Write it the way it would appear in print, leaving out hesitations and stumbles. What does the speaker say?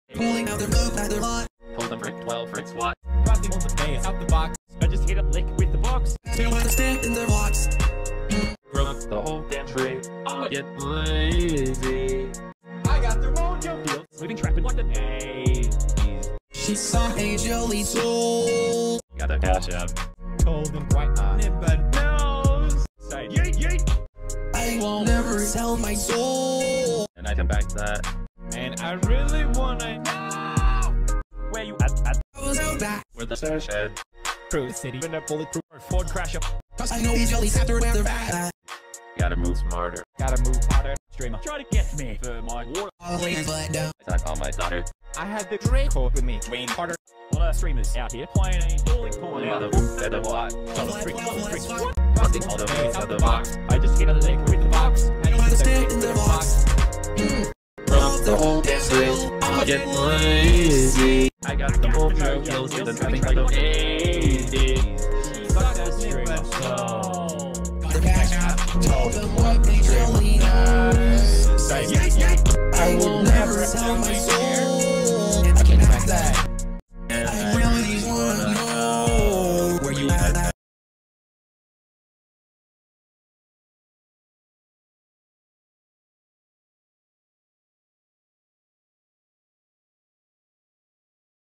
Pulling out their loop at their lot. Told them Rick 12 Rick SWAT. Crossing on the face out the box. I just hit a lick with the box. They don't understand in their box. Broke the whole damn tree. Get lazy. I got the mojo deal. Living trapping like the 80s. She saw a jelly soul. Got a cash out. Cold and bright never knows. Say yeet yeet. I won't never sell my soul. And I come back to that. And I really wanna know where you at. I was out back. Where the stash head. Through the city in a bulletproof Ford crasher. Cause I know these jellies after where they're at. Gotta move smarter. Gotta move harder. Streamer, try to get me for my water. I'll lay your butt down. I call my daughter. I had the Draco with me, Wayne Carter. A lot of streamers out here playing a falling corn out of the what? Crossing all the ways out the box. I just hit a lick with the box. I don't understand in their box. Broke the whole damn tree. Get lazy. I got the whole mojo deal. Nothing like the 80s. Suck that streamer soul. Got the cash out. Told them what they jelly knows. Say yeet yeet. I will never sell my soul.